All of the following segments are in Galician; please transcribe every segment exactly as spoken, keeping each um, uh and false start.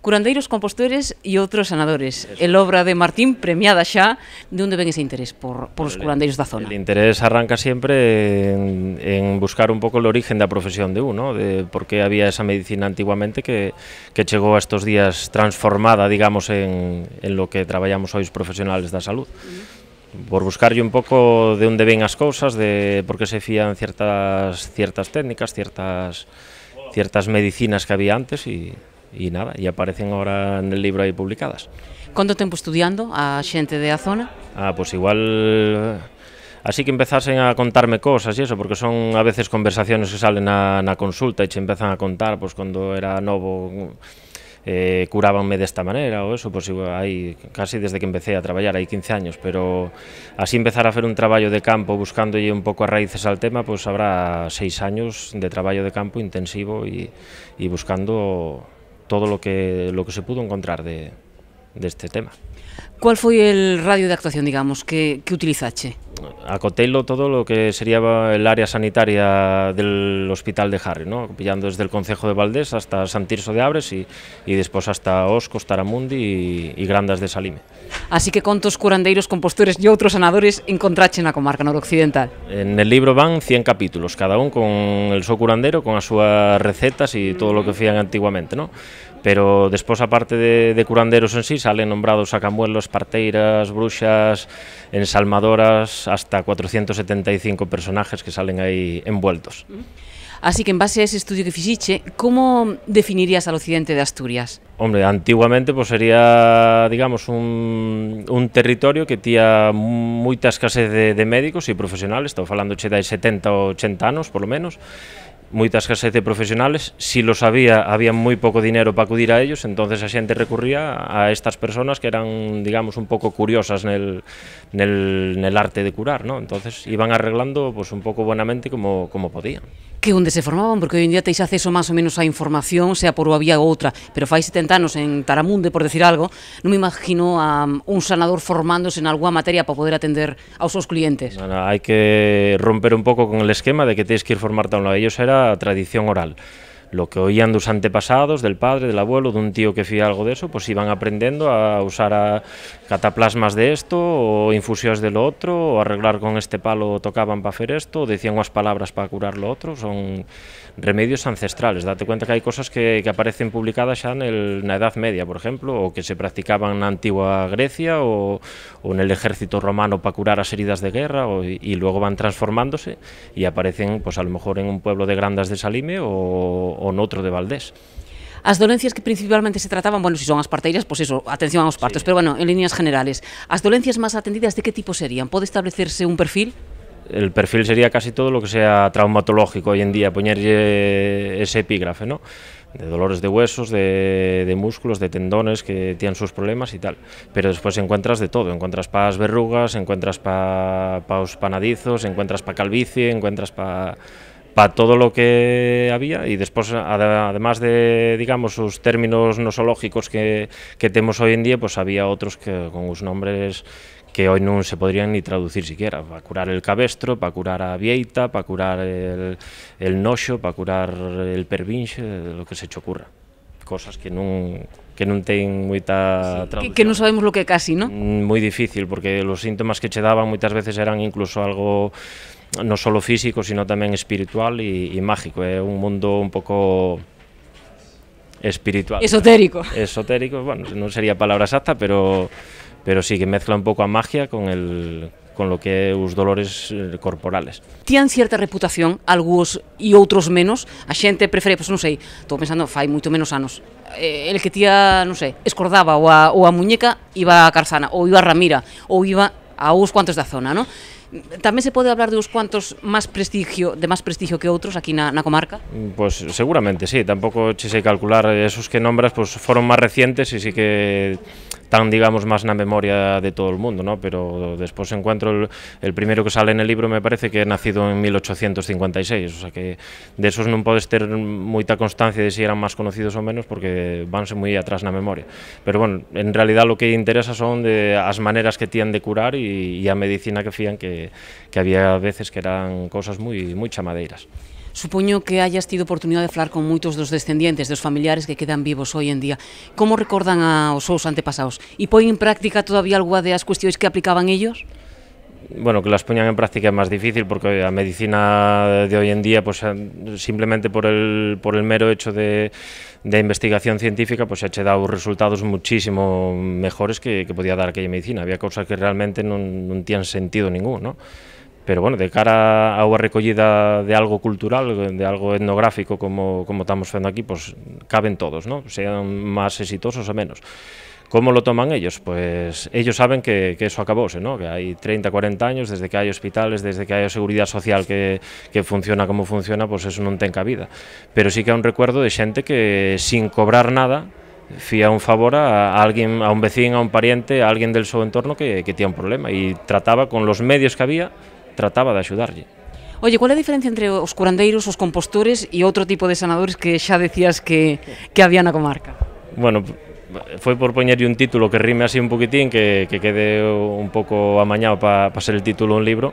Curandeiros, compostores e outros sanadores. El obra de Martín, premiada xa. De onde ven ese interés por, por os curandeiros da zona? El interés arranca siempre en, en buscar un pouco el origen da profesión de uno, de por qué había esa medicina antiguamente que, que chegou a estos días transformada, digamos, en, en lo que traballamos hoy os profesionales da salud. Por buscarlle un pouco de onde ven as cousas, de por que se fían ciertas, ciertas técnicas, ciertas, ciertas medicinas que había antes e, e nada, e aparecen ahora en el libro aí publicadas. Quanto tempo estudiando a xente da zona? Ah, pues igual... Así que empezasen a contarme cosas e eso, porque son a veces conversaciones que salen na, na consulta e che empezan a contar, pues cando era novo eh, curábanme desta manera ou eso, pues igual, aí, casi desde que empecé a traballar, hai quince años, pero así empezar a hacer un traballo de campo buscándolle un pouco as raíces al tema, pues habrá seis años de traballo de campo intensivo e, e buscando todo lo que, lo que se pudo encontrar de, de este tema. Cual foi el radio de actuación, digamos, que, que utilizache? Acoteilo todo lo que sería el área sanitaria del Hospital de Harri, ¿no? Pillando desde el Concejo de Valdés hasta San Tirso de Abres y, y despois hasta Oscos, Taramundi y, y Grandas de Salime. Así que contos curandeiros, compostores e outros sanadores encontrache na comarca noroccidental? En el libro van cien capítulos, cada un con el seu curandero, con as súas recetas y todo lo que fían antiguamente, ¿no? Pero despois, aparte de, de curanderos en sí, salen nombrados sacamuelos, parteiras, bruxas, ensalmadoras, hasta cuatrocientos setenta y cinco personajes que salen aí envueltos. Así que en base a ese estudio que fixiche, como definirías al occidente de Asturias? Hombre, antiguamente pues sería, digamos, un, un territorio que tía moita escasez de, de médicos e profesionales, estou falando che de setenta ou ochenta anos, por lo menos, moita escasez de profesionales, si los había, había moi pouco dinero para acudir a ellos, entonces a xente recurría a estas personas que eran, digamos, un pouco curiosas nel, nel, nel arte de curar, ¿no? Entonces iban arreglando pues un pouco buenamente como, como podían. Que onde se formaban, porque hoy en día teis acceso máis ou menos á información, sea por unha vía ou outra, pero fai setenta anos en Taramunde, por decir algo, non me imagino a un sanador formándose en algunha materia para poder atender aos seus clientes. No, no, hai que romper un pouco con el esquema de que tienes que ir formarte a un lado. Ellos era tradición oral. Lo que oían dos antepasados, del padre, del abuelo, de un tío que fía algo de eso, pues iban aprendiendo a usar a cataplasmas de esto, o infusiones de lo otro, o arreglar con este palo tocaban para hacer esto, o decían unas palabras para curar lo otro. Son remedios ancestrales. Date cuenta que hay cosas que, que aparecen publicadas ya en el, na Edad Media, por ejemplo, o que se practicaban na antigua Grecia o, o en el ejército romano para curar as heridas de guerra, o, y luego van transformándose y aparecen, pues a lo mejor en un pueblo de Grandas de Salime o o noutro de Valdés. As dolencias que principalmente se trataban, bueno, si son as parteiras, pues eso, atención aos partos, sí. Pero bueno, en líneas generales, as dolencias máis atendidas de que tipo serían? Pode establecerse un perfil? El perfil sería casi todo lo que sea traumatológico hoy en día, poñerlle ese epígrafe, ¿no? De dolores de huesos, de, de músculos, de tendones que tienen sus problemas y tal. Pero después encuentras de todo, encuentras para as verrugas, encuentras para pa os panadizos, encuentras para calvicie, encuentras para para todo lo que había, y después, además de, digamos, os términos nosológicos que, que temos hoy en día, pues había otros que con os nombres que hoy non se podrían ni traducir siquiera, para curar el cabestro, para curar a vieita, para curar el, el noxo, para curar el pervinxe, lo que se che ocurra. Cosas que non que non ten moita traducción. Que, que non sabemos lo que é casi, ¿no? Moi difícil, porque los síntomas que che daban moitas veces eran incluso algo no solo físico, sino tamén espiritual e, e mágico. É un mundo un pouco espiritual. Esotérico. Esotérico, bueno, non sería a palabra exacta, pero, pero sí que mezcla un pouco a magia con el... con lo que é os dolores corporales. Tían cierta reputación, algúns e outros menos, a xente prefere, pois non sei, estou pensando, fai moito menos anos, eh, el que tía, non sei, escordaba ou a, ou a muñeca iba a Carzana, ou iba a Ramira, ou iba a uns cuantos da zona, non? Tamén se pode hablar de uns cuantos máis prestigio, de máis prestigio que outros aquí na, na comarca? Pues seguramente sí, tampouco che sei calcular, esos que nombras pues foron máis recientes e sí que tan, digamos, más na memoria de todo el mundo, ¿no? Pero despois encuentro el, el primero que sale en el libro me parece que é nacido en mil ochocientos cincuenta y seis, o sea que de esos non podes ter moita constancia de si eran máis conocidos ou menos porque vanse moi atrás na memoria. Pero bueno, en realidad lo que interesa son de as maneras que tían de curar e, e a medicina que fían que, que había veces que eran cosas moi moi chamadeiras. Supoño que hayas tido oportunidade de falar con moitos dos descendientes, dos familiares que quedan vivos hoy en día. Como recordan aos seus antepasados? E poen en práctica todavía algunha das cuestións que aplicaban ellos? Bueno, que las poñan en práctica é máis difícil porque a medicina de hoy en día, pues, simplemente por el, por el mero hecho de, de investigación científica, pues, xa che dá os resultados muchísimo mejores que, que podía dar aquella medicina. Había cousas que realmente non, non tían sentido ningún, ¿no? Pero, bueno, de cara a unha recollida de algo cultural, de algo etnográfico como, como estamos fendo aquí, pues caben todos, ¿no? Sean máis exitosos ou menos. ¿Cómo lo toman ellos? Pues ellos saben que, que eso acabóse, ¿no? Que hai treinta, cuarenta años, desde que hai hospitales, desde que hai a seguridad social que, que funciona como funciona, pues eso non ten cabida. Pero sí que hai un recuerdo de xente que, sin cobrar nada, fía un favor a, a alguén, a un vecín, a un pariente, a alguén del seu entorno que, que tía un problema, e trataba con los medios que había, trataba de axudarlle. Oye, qual é a diferencia entre os curandeiros, os compostores e outro tipo de sanadores que xa decías que, que había na comarca? Bueno, foi por poñerlle un título que rime así un poquitín, que, que quede un pouco amañado para pa ser el título un libro,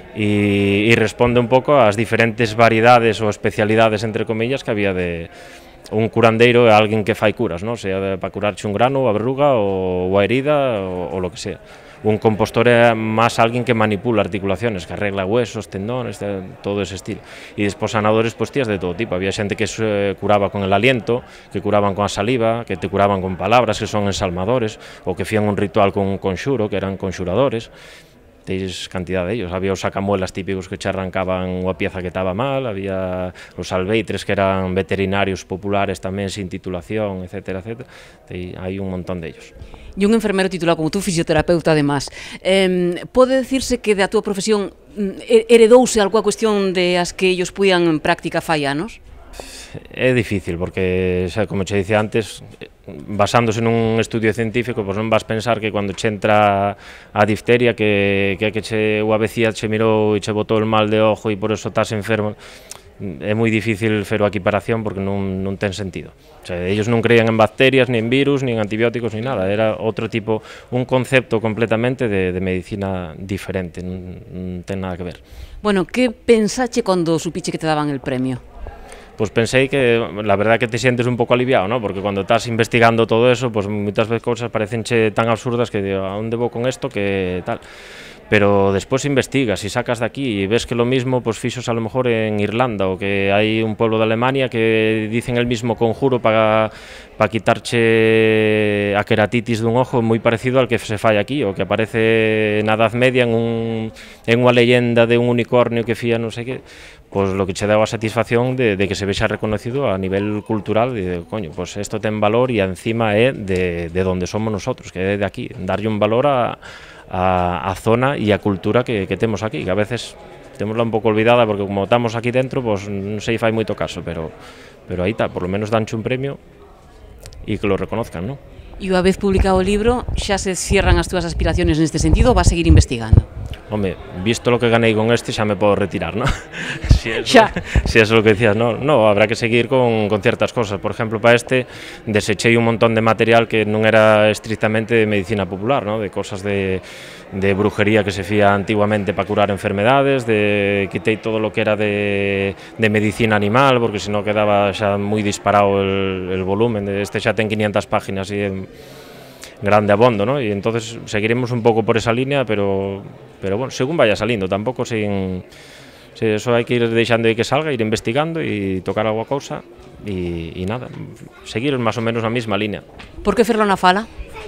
e, e responde un pouco ás diferentes variedades ou especialidades, entre comillas, que había de... Un curandeiro é alguén que fai curas, ¿no? Sea para curarche un grano, a verruga, ou a herida, ou, ou lo que sea. Un compostor é máis alguén que manipula articulaciones, que arregla huesos, tendones, todo ese estilo. E despois sanadores, pues tías de todo tipo. Había xente que se curaba con el aliento, que curaban con a saliva, que te curaban con palabras, que son ensalmadores, ou que fían un ritual con un conxuro, que eran conxuradores. Teis cantidad de ellos. Había os sacamuelas típicos que che arrancaban unha pieza que estaba mal, había os albeitres que eran veterinarios populares tamén sin titulación, etcétera, etcétera. Tei, hai un montón de ellos. E un enfermero titulado como tú, fisioterapeuta además. Eh, pode decirse que da túa profesión heredouse algunha cuestión de as que ellos puían en práctica fai anos? É difícil, porque, xa, como che dicía antes, basándose nun estudio científico, pois non vas pensar que cando che entra a difteria, que, que, que che, o avecía che mirou e che botou el mal de ojo e por eso estás enfermo. É moi difícil fer a equiparación porque non, non ten sentido. O sea, ellos non creían en bacterias, ni en virus, ni en antibióticos, ni nada. Era outro tipo, un concepto completamente de, de medicina diferente, non, non ten nada que ver. Bueno, que pensache cando supiche que te daban el premio? Pues pensei que, la verdad que te sientes un pouco aliviado, ¿no? Porque cuando estás investigando todo eso, pues muchas veces cosas parecenche tan absurdas que digo, ¿a dónde vou con esto? Que tal. Pero despois investigas e sacas de aquí e ves que lo mismo pues fixos a lo mejor en Irlanda, ou que hai un pueblo de Alemania que dicen el mismo conjuro para pa quitarche a queratitis dun ojo moi parecido al que se fai aquí, o que aparece na Edad Media en, un, en unha leyenda de un unicornio que fía non sei que, pois lo que che dá a satisfacción de, de que se vexa reconocido a nivel cultural, de, coño, pois isto ten valor e encima é de, de donde somos nosotros, que é de aquí, darlle un valor a A, a zona e a cultura que, que temos aquí, que a veces temosla un pouco olvidada porque como estamos aquí dentro, pues, non sei fai moito caso, pero, pero aí está, por lo menos danche un premio e que lo reconozcan, ¿no? E unha vez publicado o libro, xa se cierran as túas aspiraciones neste sentido ou vas a seguir investigando? Home, visto lo que ganei con este, xa me podo retirar, ¿no? Si eso, xa. Si eso es lo que decías, no, no, habrá que seguir con, con ciertas cosas. Por ejemplo, para este, desechei un montón de material que non era estrictamente de medicina popular, ¿no? De cosas de, de brujería que se fía antiguamente para curar enfermedades, de quitei todo lo que era de, de medicina animal, porque si no quedaba xa moi disparado el, el volumen. Este xa ten quinientas páginas e en grande abondo, ¿no? Y entonces seguiremos un pouco por esa línea, pero, pero bueno, según vaya salindo, tampouco sin... Sí, eso hai que ir deixando aí que salga, ir investigando e tocar alguna cousa e, e nada, seguir máis ou menos a mesma línea. Por que ferlo na fala?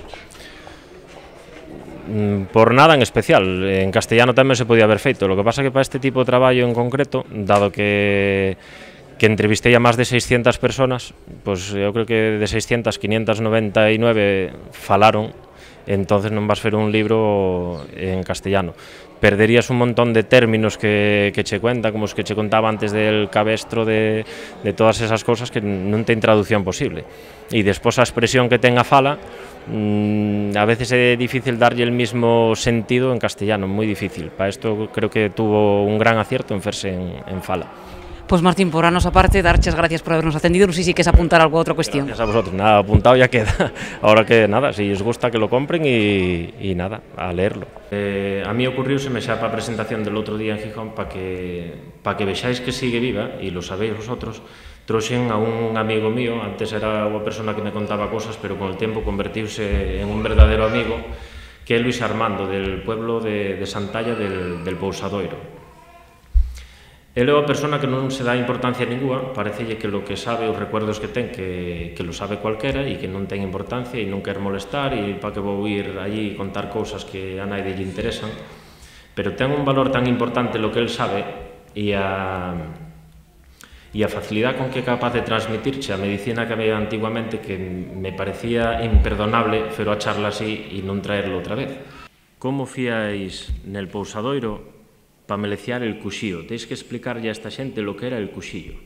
Por nada en especial, en castellano tamén se podía haber feito, lo que pasa que para este tipo de traballo en concreto, dado que que entrevistei a máis de seiscientas personas, pois eu creo que de seiscientas, quinientas noventa e nove falaron, entonces non vas fer un libro en castellano. Perderías un montón de términos que, que che cuenta, como os que che contaba antes del cabestro, de, de todas esas cosas que non ten traducción posible. E despois a expresión que ten a fala, mmm, a veces é difícil darlle el mismo sentido en castellano, moi difícil. Para isto creo que tuvo un gran acierto en ferse en, en fala. Pois Martín, por a nosa parte, darches gracias por habernos atendido. Non sei se queres apuntar algo a outra cuestión. Gracias a vosotros, nada, apuntado ya queda. Ahora que nada, si os gusta que lo compren y, y nada, a leerlo. Eh, a mí ocurrióseme xa para a presentación del outro día en Gijón para que, pa que vexáis que sigue viva, e lo sabéis vosotros, trouxen a un amigo mío, antes era unha persona que me contaba cosas, pero con el tempo convertiuse en un verdadero amigo, que é Luis Armando, del pueblo de, de Santalla del, del Pousadoiro. Ele é unha persona que non se dá importancia ninguna, parecelle que lo que sabe, os recuerdos que ten, que, que lo sabe cualquera e que non ten importancia e non quer molestar e para que vou ir allí e contar cousas que a naide lle interesan, pero ten un valor tan importante lo que el sabe e a, e a facilidade con que é capaz de transmitirche a medicina que había antiguamente que me parecía imperdonable pero a charla así e non traerlo outra vez. Como fiáis nel Pousadoiro para meleciar el cuxío? Teis que explicarlle a esta xente lo que era el cuxillo.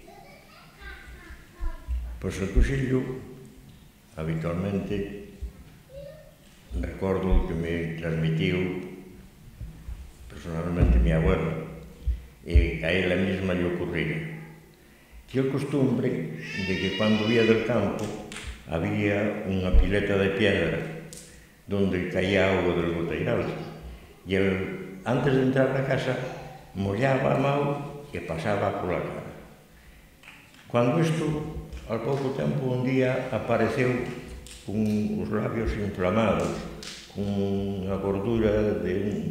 Pois el cuxillo, habitualmente, recordo que me transmitiu personalmente mi abuelo, e a ela mesma lle ocurría. Tinha o costumbre de que cando vía del campo había unha pileta de piedra donde caía auga del goteiral, e el antes de entrar na casa, mollaba a mão e pasaba pola cara. Cando isto, ao pouco tempo, un día apareceu con os labios inflamados, con unha gordura de un...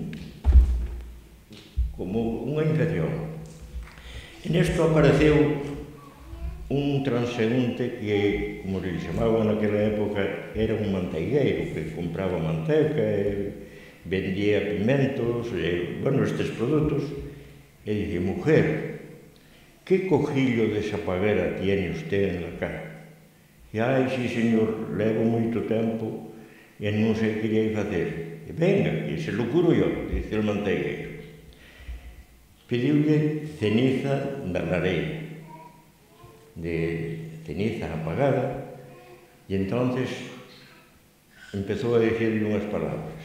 como unha infección. E nesto apareceu un transeúnte que, como le chamaban naquela época, era un manteigueiro que compraba manteca e vendía pimentos, e, bueno, estes produtos, e dije, mujer, que cojillo de sapaguera tiene usted en la cara? E, ai, sí, señor, levo moito tempo e non sei que lle facer. E, venga, que se lo curo yo, dice el manteigueiro. Pediulle ceniza da lareira, de ceniza apagada, e entonces empezou a dicirle unhas palabras.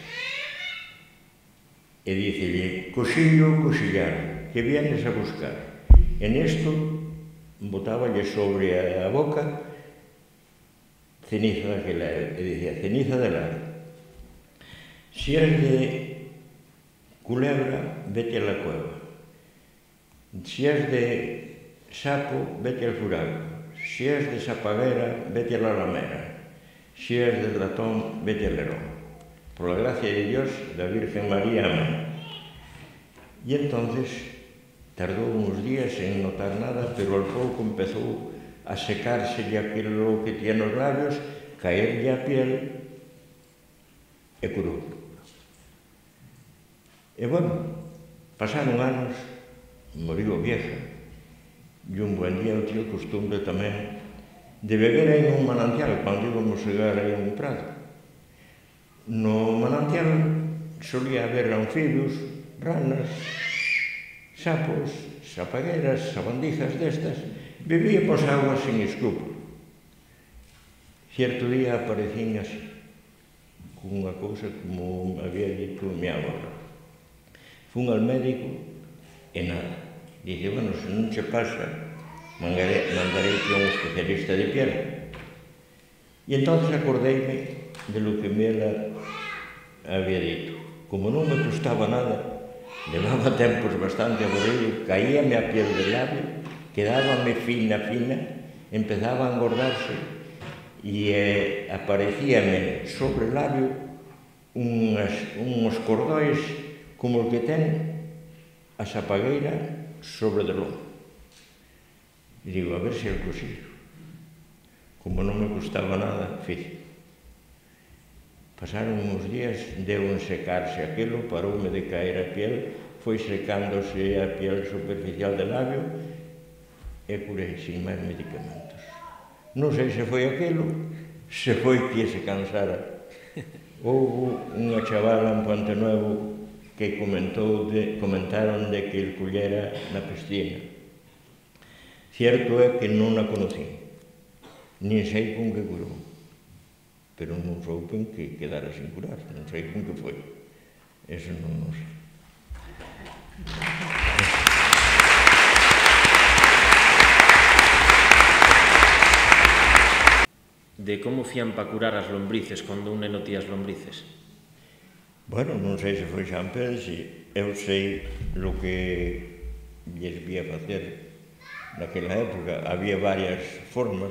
E dicelle, coxillo, coxillar, que vienes a buscar? E nesto botáballe sobre a boca ceniza daquela, e dicía, ceniza de lar. Si és de culebra, vete a la cueva. Si és de sapo, vete al furago. Si és de sapaguera, vete a la alamera. Si és de ratón, vete al lerón. Por la gracia de Dios, la Virgen María, amén. Y entonces tardou uns días en notar nada, pero al pouco empezou a secarse aquilo que tiene nos labios, caerlle a piel e curou. E bueno, pasaron anos, moriu vieja, e un buen día eu tinha costumbre tamén de beber aí nun manantial, cando íbamos chegar aí a un prado. No manantial solía haber anfibios, ranas, sapos, sapagueras, sabandijas destas. Bebíamos agua sin escrúpulo. Cierto día aparecín así, con unha cousa como había dito mi abuela. Fun al médico e nada. Dice, bueno, se non che pasa, mandarei que a un especialista de piel. E entonces acordeime de lo que me ela había dito. Como non me costaba nada, levaba tempos bastante aburrido, caíame a piel del labio, quedábame fina, fina, empezaba a engordarse e eh, aparecíame sobre o labio unhas, uns cordóis como o que ten a sapagueira sobre de lomo. E digo, a ver se el cosillo. Como non me costaba nada, fiz. Pasaron uns días, deu en secarse aquilo, paroume de caer a piel, foi secándose a piel superficial del labio e curei sin máis medicamentos. Non sei se foi aquilo, se foi que se cansara. Houve unha chavala en Puente Nuevo que comentou de, comentaron de que el collera na piscina. Cierto é que non a conocí, nin sei con que curou, pero non soupen que quedara sin curar, non sei con que foi. Eso non o sei. de como fían para curar as lombrices cando un neno tía as lombrices? Bueno, non sei se foi San Pedro, si eu sei lo que lles vía facer naquela época. Había varias formas.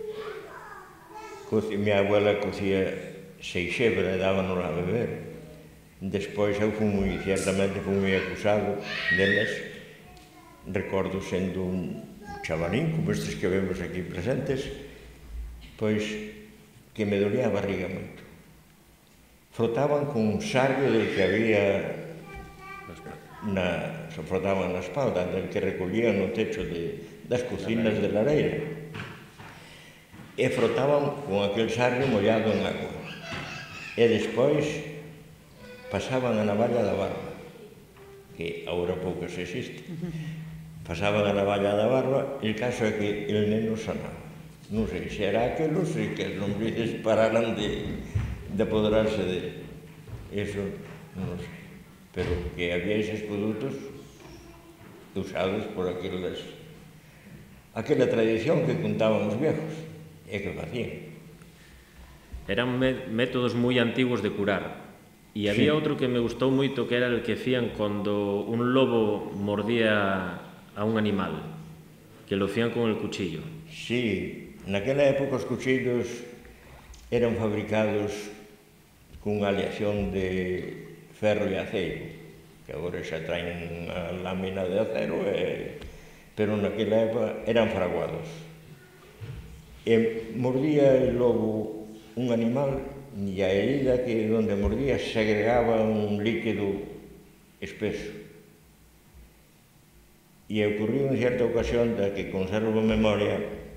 Minha abuela cocía seixebra e dábanos a beber. Despois eu fui moi, ciertamente fui moi acusado delas. Recordo sendo un chavalín, como estes que vemos aquí presentes, pois que me dolía a barriga moito. Frotaban con un sarrio del que había na, se frotaban na espalda, del que recollían no techo de, das cocinas de lareira, e frotaban con aquel sarrio mollado en agua, e despois pasaban a navalla da barba, que agora pouco se existe, pasaban a navalla da barba, e o caso é que el neno sanaba. Non sei se era aquelo, se que as lombrices pararan de de apoderarse dele. Eso non sei. Pero que había eses produtos usados por aquelas, aquela tradición que contaban os viejos e que facían. Eran métodos moi antigos de curar. E había outro que me gustou moito, que era el que fían cando un lobo mordía a un animal, que lo fían con el cuchillo. Sí, naquela época os cuchillos eran fabricados cunha aleación de ferro e aceiro, que agora xa traen a lámina de acero, e, pero naquela época eran fraguados. E mordía el lobo un animal, e a herida que onde mordía segregaba un líquido espeso. E ocurriu en certa ocasión da que conservo memoria,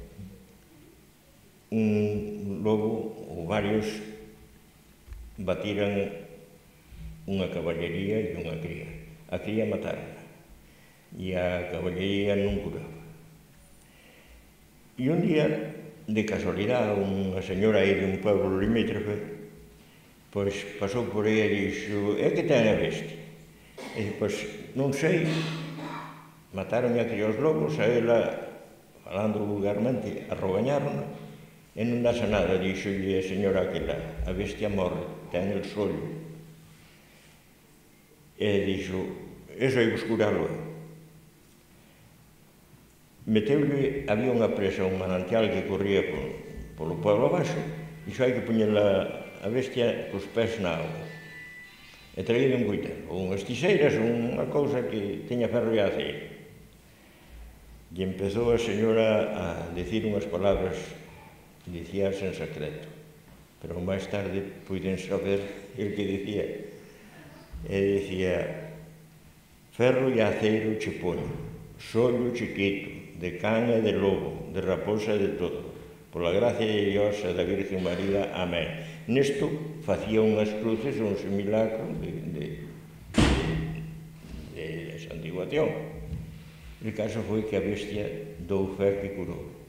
un lobo ou varios batiran unha caballería e unha cría. A cría mataron, e a caballería non curaba. E un día, de casualidade, unha señora aí de un pueblo limítrofe, pois pasou por aí e dixo: "É que ten a bestia?" E dixo: "Pois non sei, mataron a cría os lobos, a ela, falando vulgarmente, arrogañaron, e non dase nada", dixolle a señora aquela: "A bestia morre, ten el sollo." E dixo: "Eso hai que curalo." Meteulle, había unha presa, un manantial que corría polo, polo pueblo abaixo, dixo: "Hai que poñer a bestia cos pés na auga." E traído un coitelo, ou unhas tixeiras, unha cousa que teña ferro e aceiro. E empezou a señora a dicir unhas palabras, dicías en secreto, pero máis tarde puiden saber el que dicía. E dicía: "Ferro e aceiro che poño, sollo chiquito, de can e de lobo, de raposa e de todo, pola gracia de Dios e da Virgen María, amén." Nesto facía unhas cruces, un simulacro de, de, de, de santiguación. O caso foi que a bestia dou fe que curou.